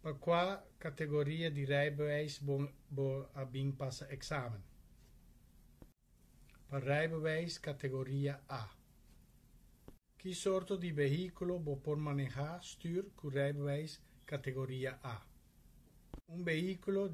Para qual categoria de rijbewijs bo abin passa examen? Para rijbewijs categoria A. Que soorto de veículo bo por manejar stuur com rijbewijs categoria A? Veículo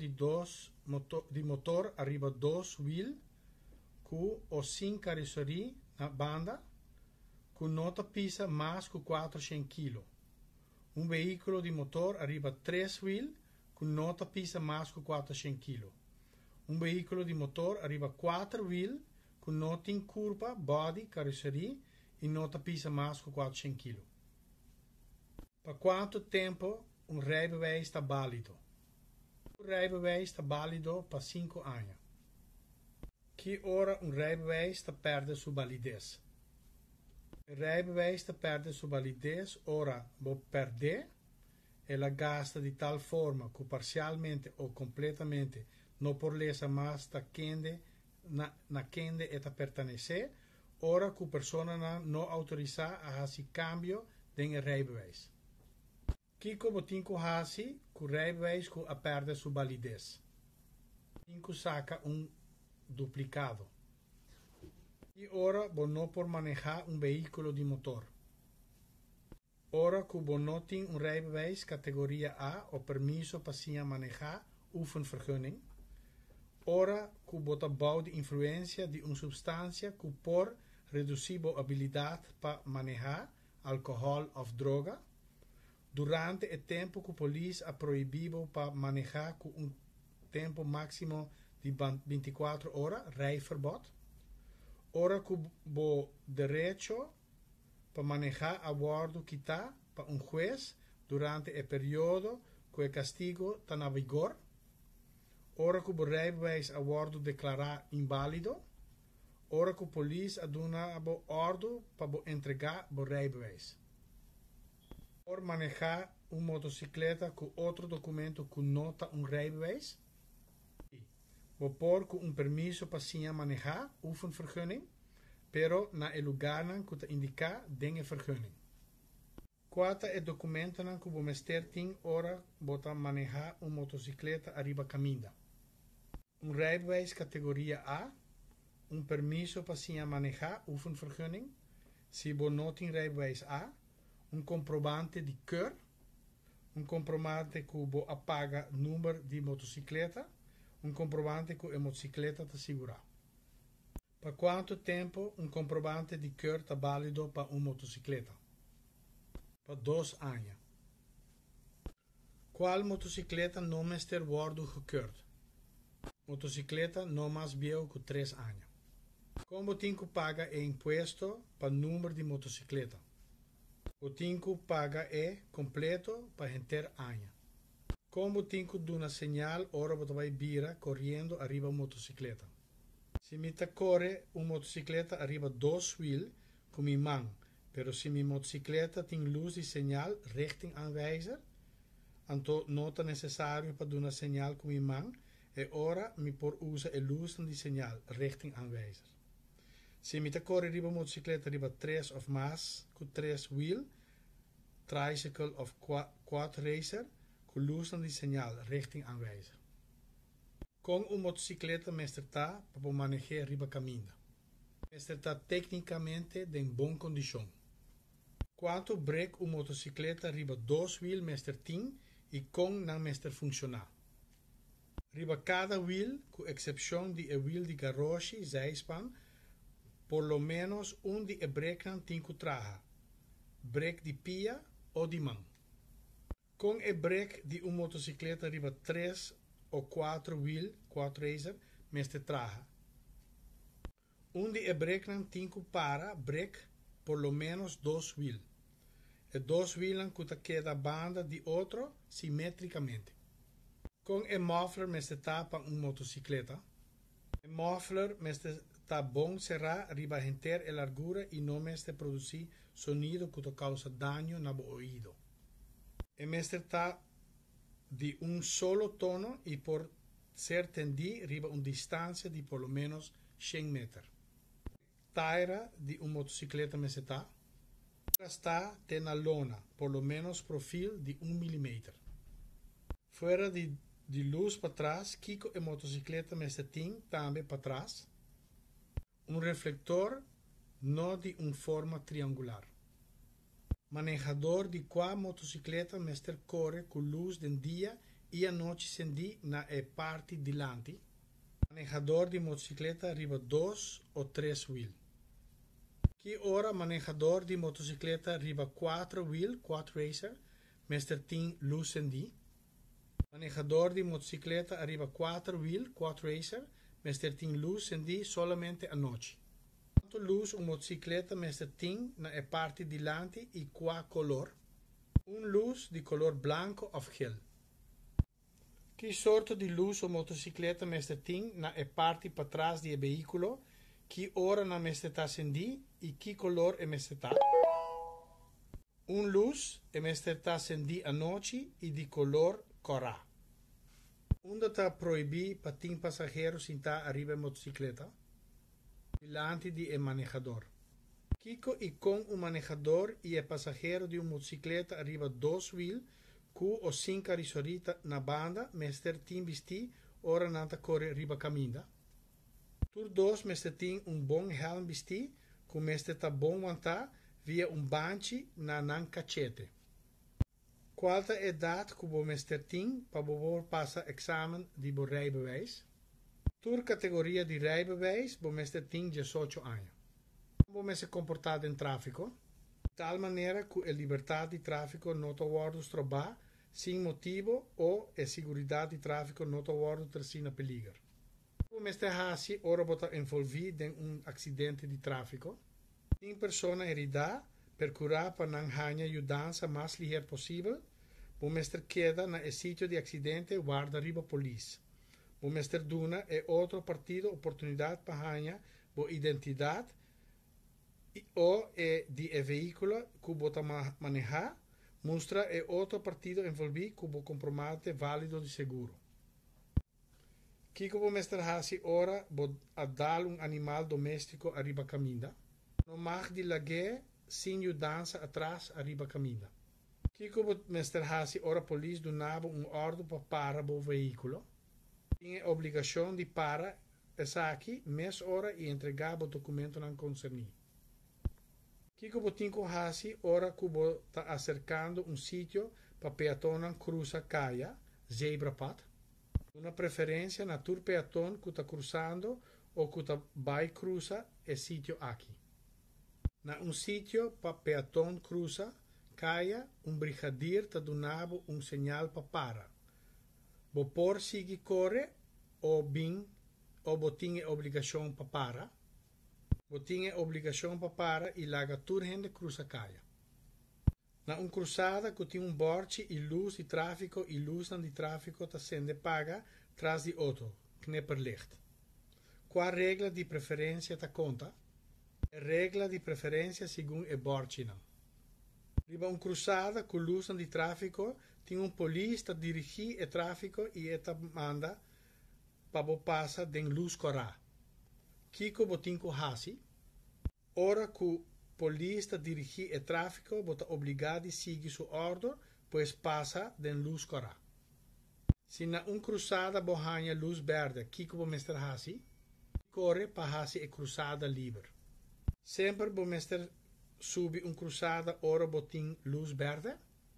de motor arriba 2 wiel com ou sem carroceria na banda com nota pisa mais que 400 kg. Veículo de motor arriba 3 wiel com nota pisa mais que 400 kg. Veículo de motor arriba 4 wiel com nota em curva, body, carroceria e nota pisa mais que 400 kg. Para quanto tempo rijbewijs está válido? O rijbewijs está válido para 5 anos. Que hora rijbewijs está perde sua validez? O rijbewijs está perde sua validez ora bo perder ela gasta de tal forma que parcialmente ou completamente não por lesa mais na quende eta pertenece ora que a persona não autoriza a fazer cambio de rijbewijs. Kiko botinko hasi que o rijbewijs que a perde sua validez. Tinko saca duplicado. E ora bo não por manejar veículo de motor. Ora que bo não tem rijbewijs categoria A ou permiso para manejar oefenvergunning. Ora que bo tabau de influência de substância que por reduzir a habilidade para manejar álcool ou droga. Durante o tempo que a polícia ha proibido para manejar com tempo máximo de 24 horas, rijverbod. Ora que o direito para manejar a bordo que está para juez durante o período que o castigo está na vigor. Ora que o rijbewijs a bordo declarar inválido. Ora que a polícia dona a ordem para entregar o rijbewijs. Por manejar motocicleta com outro documento que nota rijbewijs. Ou por com permiso para manejar oefenvergunning, pero na lugar que te indica den vergunning. Quata é documento que o mester tem ora bota manejar motocicleta arriba caminda. Rijbewijs categoria A, permiso para manejar oefenvergunning, se bo não tem rijbewijs A, comprovante de keur, comprovante que bo apaga número de motocicleta, comprovante que a motocicleta está segura. Para quanto tempo comprovante de keur está válido para motocicleta? Para 2 anos. Qual motocicleta não mester worden gekeurd? Motocicleta não mais viejo que 3 anos. Como tem que pagar imposto para número de motocicleta? O tinko paga completo para enter año. Como tinko duna señal ora você vai vira correndo arriba motocicleta. Se mi corre motocicleta arriba 2 wiel com mi man, pero se mi motocicleta tem luz de señal richting aanwijzer, anto nota necessário para duna señal com mi man, e ora mi por usa e luz de señal richting aanwijzer. Se mi corre arriba motocicleta arriba 3 of mais com 3 wiel, tricycle of quad racer, com luz de señal richting aanwijzer. Com motocicleta mester tá para manejar arriba caminho. Mester tá tecnicamente em boa condição. Quanto break motocicleta arriba 2 wiel mester tem e com não mester funcionar. Arriba cada wiel, com exceção de wiel de garagem, zijspan, por lo menos de break tem que traga. Break de pia ou de mão. Com o break de motocicleta arriba 3 ou 4 wiel, 4 racer, mester traga. De break tem que para break por lo menos 2 wiel. E 2 wielen que queda banda de outro simetricamente. Com o muffler mester tapa motocicleta. O muffler mester tá bom será arriba enter a largura e não mester produzir sonido que causa dano no ouvido. E mester tá de solo tono e por ser tendido arriba distância de por lo menos 100 metros. Taira de motocicleta mester tá está na lona, por lo menos profil de 1 mm. Fora de luz para trás, Kiko e motocicleta meste ting também para trás. Um reflector não de forma triangular. Manejador de qua motocicleta mester corre com luz de dia e a noite sendi na parte dilante. Manejador de motocicleta arriba 2 ou 3 wheel. Que ora manejador de motocicleta arriba 4 wheel, 4 racer, mester ting luz sendi. Manejador de motocicleta arriba 4 wheel, 4 racer, mester ting luz sendi solamente a noite. Quanto luz motocicleta mester ting na parte dilante e qua color. Luz de color blanco of gel. Que soorte de luz motocicleta mester ting na parte para trás do veículo, que ora na mester ta sendi e que color mester ta. Luz mester ta sendi a noite e de color corá. Onde está proibido para ting passageiros sentar arriba motocicleta? Dilante de manejador. Kiko e com manejador e passageiro de motocicleta arriba 2 wheel, cu o 5 risorita na banda, mester ting visti, ora nanta corre riba caminda. Tur 2 mester ting bom helm visti, cu mester ta bom wanta via banchi na nan cachete. Qualta idade que o mester ting para o passa examen de bo rijbewijs? Tur categoria de rijbewijs, o mester ting 18 anos. Como se comportar em tráfico? De tal maneira que a liberdade de tráfico não está trobar sem motivo ou a segurança de tráfico não está tercina peligro. O mester hasi ora bota envolvido em acidente de tráfico. Tem persona herida per curar para não ganhar ajudança mais ligeiro possível. O mester queda na sítio de acidente guarda riba polícia. O mester duna é outro partido oportunidade para ganhar boa identidade ou de veículo que bota manejar, mostra é outro partido envolvido com o comprovante válido de seguro. Que o mester hasi ora a dar animal doméstico arriba caminda, no mag de lague sem mudança atrás arriba caminda. Que o mester hasi ora polícia do nabo ordem para o veículo, tem obrigação de para essa aqui, mês hora e entregar o documento não concernido. Que o tinco hasi ora que está acercando sítio para peatona cruza caia, zebra path. Uma preferência na tur peatón que está cruzando ou que está vai cruza é sítio aqui. Na sítio para peatón cruza caia, brigadier está donando sinal para. Bo por sigue corre ou tinha obrigação para. Tinha obrigação para e laga turhende cruza caia. Na cruzada que tem borte e luz de tráfico e luz de tráfico está sendo paga tras de outro, knipperlicht. Qual regra de preferência ta conta? A regra de preferência segundo o borte não. Riba cruzada com luz de tráfico tem polícia dirigir o tráfico e eta manda para passa den luz corá. Kiko botinko hasi, ora que polícia dirigir o tráfico, bota obrigado a seguir sua ordem, pois passa den luz corá. Se na cruzada bohanha luz verde, Kiko bo mester hasi, corre para hasi e cruzada livre. Sempre bo mester subi cruzada ora botin luz verde?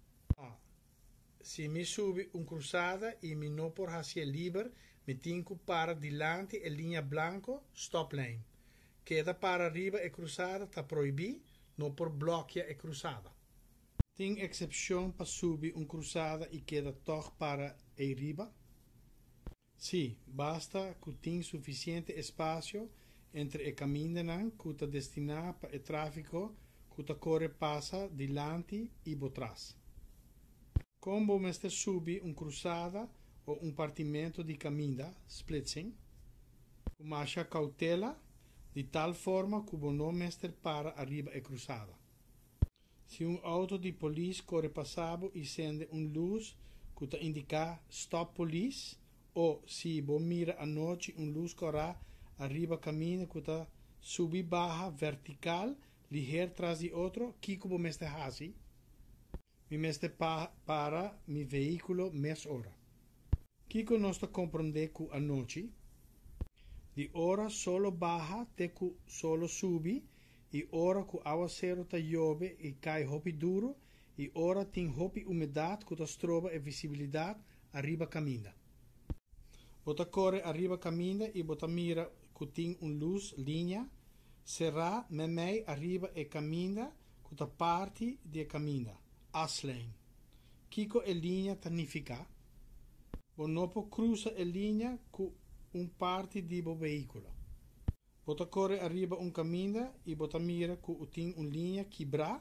Se me subi cruzada e me não por hasi livre, me tinco para dilante e linha blanco, stop lane. Queda para arriba e cruzada está proibido, não por bloquear e cruzada. Tem exceção para subir cruzada e queda toch para e riba? Sim, basta que tenha suficiente espaço entre o caminho que está destinado para o tráfico que está corre passa dilante e atrás. Como mester subir cruzada ou partimento de caminho, splitsing, com marcha cautela, de tal forma que o não mester para arriba e cruzada. Se auto de polícia corre passado e sende luz que está indicar stop police, ou se mira a noite luz corra arriba caminho que está subir barra vertical, ligeiro tras de outro, que o mester hasi, mi mester para mi veículo mes hora. Kiko nós está compreender que a noite, de hora solo baja te que solo subi, e hora que aguacero ta chove e cai hopi duro, e hora tem hopi umidade que ta trova e visibilidade arriba caminda. Bota corre arriba caminda e bota mira que tem luz linha, será me mei arriba e caminda que ta parte de caminda, aslane. Kiko e linha tanifica. Bonopo cruza e linha com parte di veicolo. Bota corre arriba caminda e bota mira que tem linha quebra,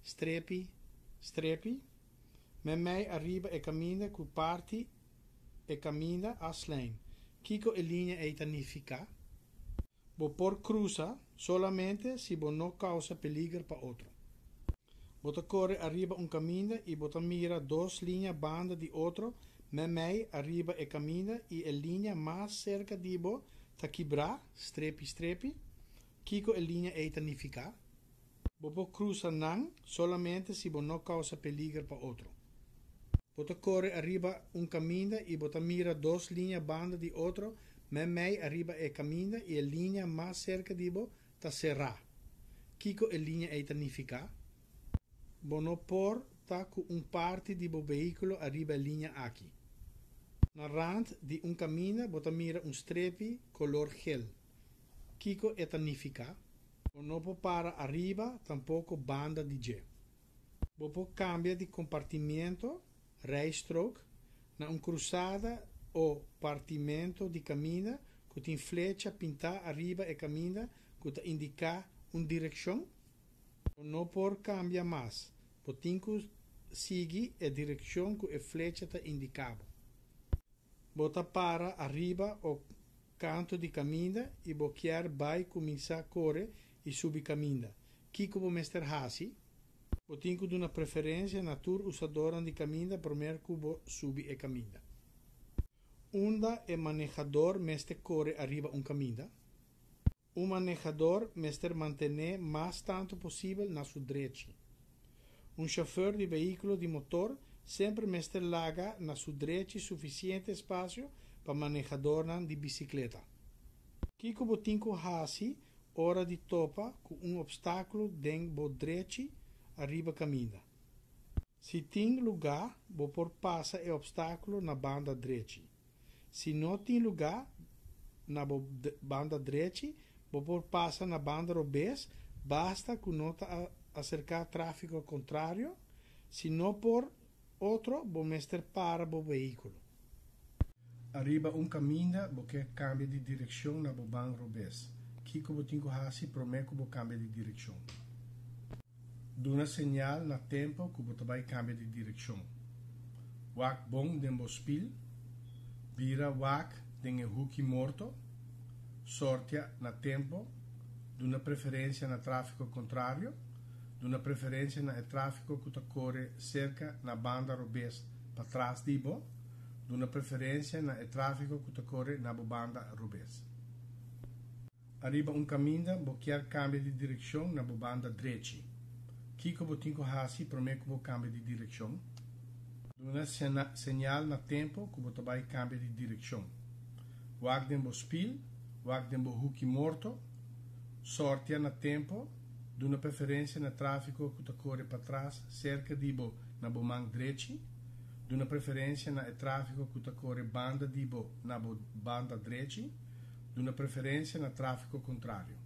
strepi. Me mei arriba e caminda que parte e caminda aslane. Kiko e linha e tanifica. Bo por cruza solamente se bo no causa peligro para outro. Bota corre arriba caminda e bota mira dos linhas banda de outro. Me mei arriba e caminda e a linha mais cerca de bo ta quebra, strepi. Kiko e linha e tanifica. Bo cruza nan solamente se bo no causa peligro para outro. Bota corre arriba caminda e bota mira dos linhas banda de outro. Me mei arriba e caminda e a linha mais cerca de bo ta serra. Kiko e linha e tanifica. Bo no por ta cu parte di bo veicolo arriba a linha aqui. Na rand di caminda bota mira strepi color gel. Kiko e tanifica. Bo no po para arriba tampouco banda di G. Bo po cambia di compartimento, rijstrook, na cruzada o partimento di caminda que tem flecha pintada arriba e caminda que ta indica direção. Bo no por cambia mais. Bo tinko sigue a direção que a flecha ta indicava. Bota para arriba o canto di caminda e bo chiar vai cominciar a correr e subir caminda. Kiko bo mester hasi, bo tinko de uma preferência natur usadora di caminda primeiro que bo subi e caminda. Unda e manejador mester corre arriba caminda. Manejador mester mantener mais tanto possível na sua direita. Chauffeur de veículo de motor sempre mester larga na sua direita suficiente espaço para manejador de bicicleta. Kiko bo tinko hasi hora de topa com obstáculo den bo direita arriba caminda. Se tem lugar, bo por passa e obstáculo na banda direita. Se não tem lugar na banda direita, bo por passa na banda revés, basta que não acercar tráfego contrário, se não por outro, bo mester para bo veículo. Arriba caminda, bo quer cambia de direção na bo banda revés. Kiko bo tinko hasi promeco bo cambia de direção. Duna señal na tempo que bo vai cambia de direção. Wak bom den bo spil, vira wak den e huki morto, sortia na tempo, duna preferência na tráfego contrário, duna preferência na tráfego que corre cerca na banda revés para trás de bo, duna preferência na tráfego que corre na banda revés. Arriba caminda, bo quer cambia de direção na banda direita. Kiko bo tinko hasi promeco bo cambia de direção. Duna señal na tempo que bo vai cambia de direção. Wak den bo spil, wak den bo huki morto, sortia na tempo, duna preferência na tráfego que corre para trás cerca de bo na mão direita, duna preferência na tráfego que corre banda de bo na banda direita, duna preferência na tráfego contrário.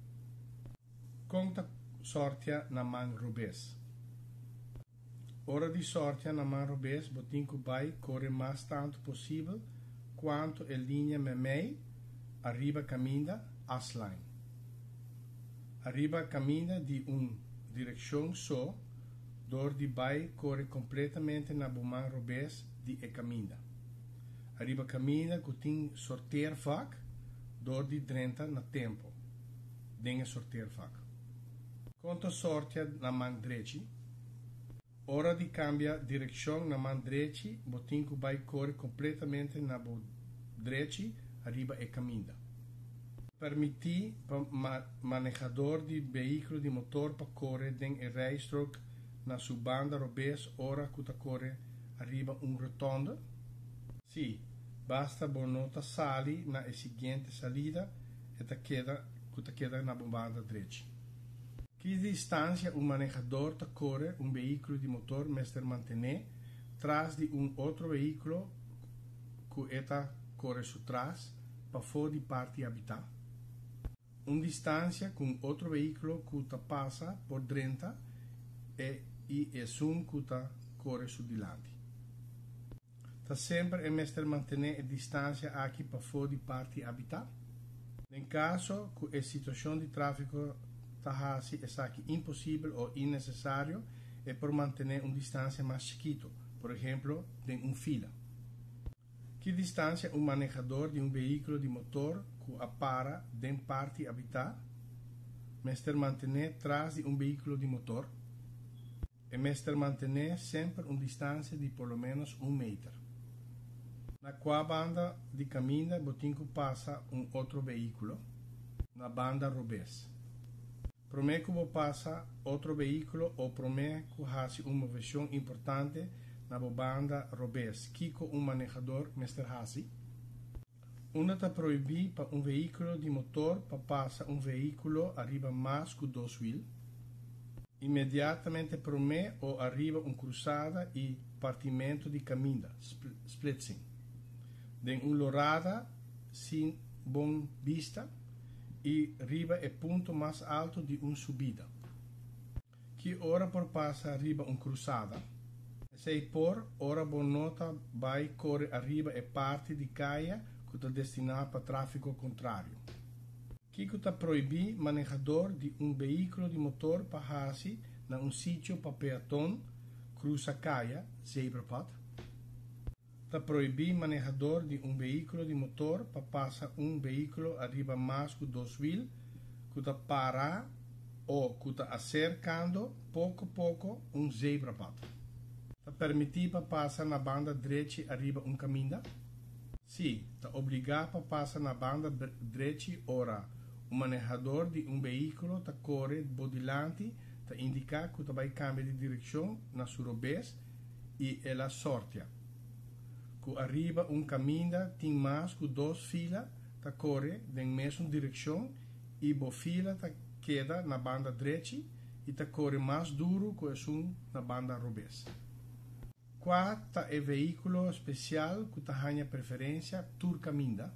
Conta sortia na mão revés. Hora de sortia na mão revés, botinco vai corre mais tanto possível quanto a linha memei arriba caminda asline. Arriba caminda de direção só, dor de vai corre completamente na mão revés de caminda. Arriba caminda que tem sortear vac, dor de 30 na tempo. Denha sortear vac. Quanto sortia na mão direita, hora de cambia direção na mão direita, botinco vai correr completamente na direita, arriba e caminda. Permitir para manejador de veículo de motor para correr den e rijstrook na sua banda revés hora que corre arriba rotonda. Sim, basta bonota sali na seguinte salida e queda na bombada direita. Que distância o manejador corre veículo de motor mestre mantener atrás de outro veículo que eta corre atrás para fora de parte habitar. Distância com outro veículo que passa por dentro e que corre su dilante. Sempre é mestre mantener a distância aqui para fora de parte habitar. Em caso que a situação de tráfego é aqui impossível ou innecessário, é por manter distância mais chiquito, por exemplo, em fila. Que distância o manejador de veículo de motor que para em parte habitar, mestre mantener atrás de veículo de motor, e mestre mantener sempre distância de por lo menos 1 metro. Na qual banda de caminho, botinco passa outro veículo, na banda revés. Promete que passa outro veículo ou promete que hace uma versão importante na banda revés, que manejador mestre hace. Está proibido para veículo de motor para passar veículo arriba mais que 2 wheels. Imediatamente promete ou arriba cruzada e partimento de caminho, splitsing. De lorada sem bom vista e riba é ponto mais alto de subida. Que hora por passa arriba cruzada, se por hora bonota vai corre arriba é parte de caia que está destinada para tráfego contrário. Que está proibido manejador de veículo de motor para fazer na sítio para peatão, cruza caia, zebrapad. Está proibido manejador de veículo de motor para passar veículo arriba mais que 2 wheels, que está parar ou que está acercando pouco a pouco zebrapad. Está permitido para passar na banda direita arriba caminho? Sim, está obrigado para passar na banda direita ora. O manejador de veículo está corre bodilante, está indicar que vai cambiar de direção na sua vez e ela sorte. Que arriba caminho tem mais que 2 filas, está corre na mesma direção e a fila está queda na banda direita e está corre mais duro que na banda revés. Quarta é veículo especial que está ganha preferência tur caminho.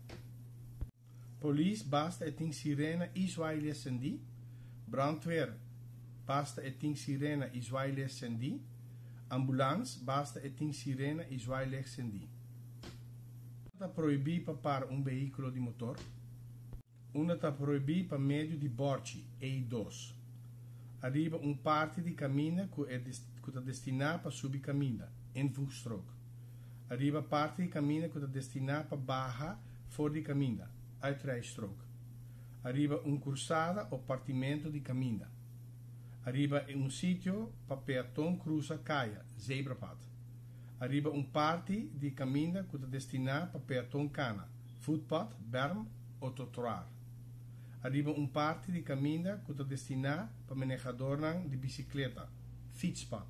Polícia basta tem sirena e zwaaile acendi. Brandweer basta tem sirena e zwaaile acendi. Ambulância basta tem sirena e zwaaile acendi. Está proibido para veículo de motor. Está proibido para meio de borchi, E2. Arriba parte de caminho que está destinado para subir caminho, em voetstrook. Arriba parte de caminho que está destinado para barra, fora de caminho, uitrijstrook. Arriba cruzada ou partimento de caminho. Arriba sítio para peatão cruza caia, zebrapad. Arriba parte de caminho que está destinado para peatão cana, footpath, berm ou trottoir. Arriba parte de caminho que está destinado para manejador de bicicleta, fietspad.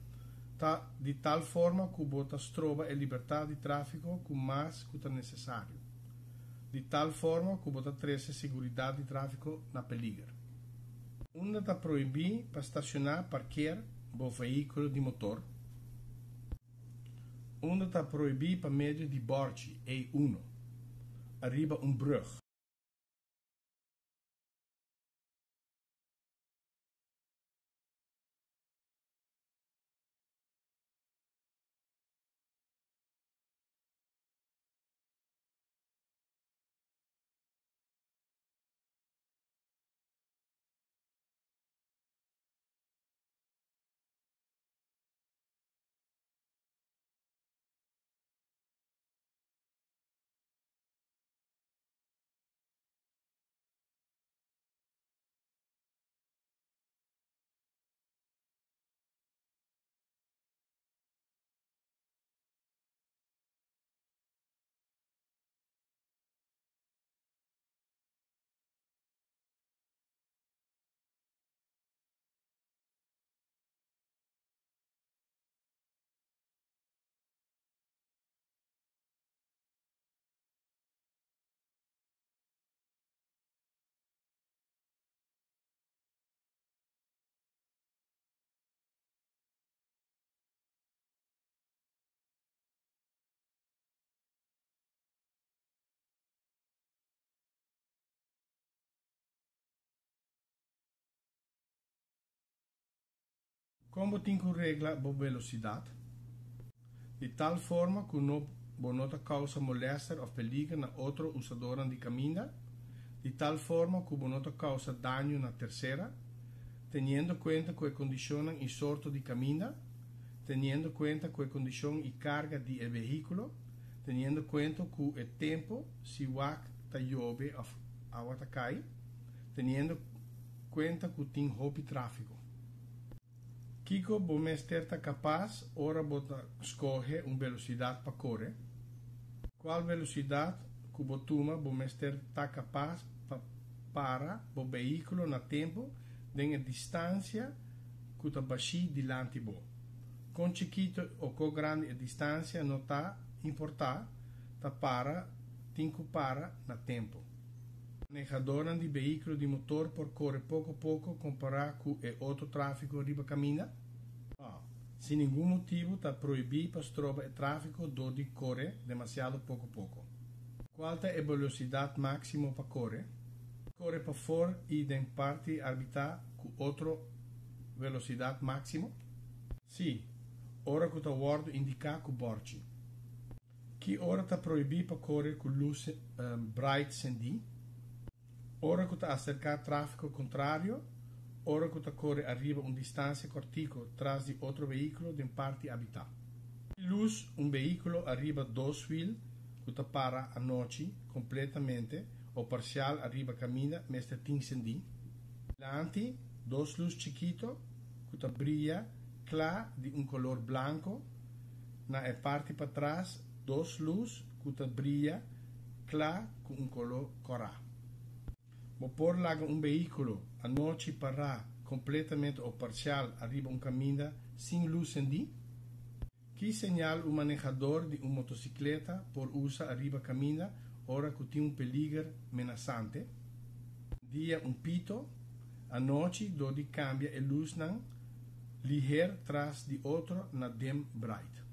De tal forma que bota trova a liberdade de tráfego com mais que é necessário. De tal forma que bota trece segurança de tráfego na peligro. Está proibido para estacionar parquear o veículo de motor. Está proibido para meio de borchi, E1. Arriba brug. Como tenho regla a velocidade, de tal forma que não causa molestar ou perigo na outro usador de caminho, de tal forma que não causa dano na terceira, teniendo conta que condicionam e sorto de caminho, teniendo conta que condição e carga de veículo, teniendo conta que o tempo se está chove ou água está cai, teniendo conta que tem roupa tráfego. Kiko bomester está capaz, ora bota escolhe uma velocidade para correr. Qual velocidade que botuma bomester está capaz para o veículo na tempo de a distância que está baixi dilante bo. Com chiquito ou com grande a distância não está importar, tá para, tinco para na tempo. Manejadora de veículo de motor por correr pouco a pouco comparado com o outro tráfego riba caminha? Sem nenhum motivo está proibido para tropa o tráfego de correr demasiado pouco a pouco. Qual é a velocidade máxima para correr? Corre para fora e de parte habitar com outra velocidade máxima? Sim, ora que está word indicar com borte. Que hora está proibido para correr com luz bright sendi? Ora que está acercar tráfego contrário, ora que está corre arriba uma distância cortico atrás de outro veículo de parte habitar. Luz veículo arriba dois wheel que está para a noite completamente ou parcial arriba caminha mestre tem sendi. Delante dois luz chiquito que está brilha clar de color branco, na parte para trás dois luz que está brilha clar com color coral. Vou pôr lá veículo a noite para completamente ou parcial arriba caminho sem luz sendi. Que señal o manejador de motocicleta por usa arriba caminho ora que tem perigo amenazante? Dia pito, a noite dove cambia a luz ligeiro tras de outro na dim bright.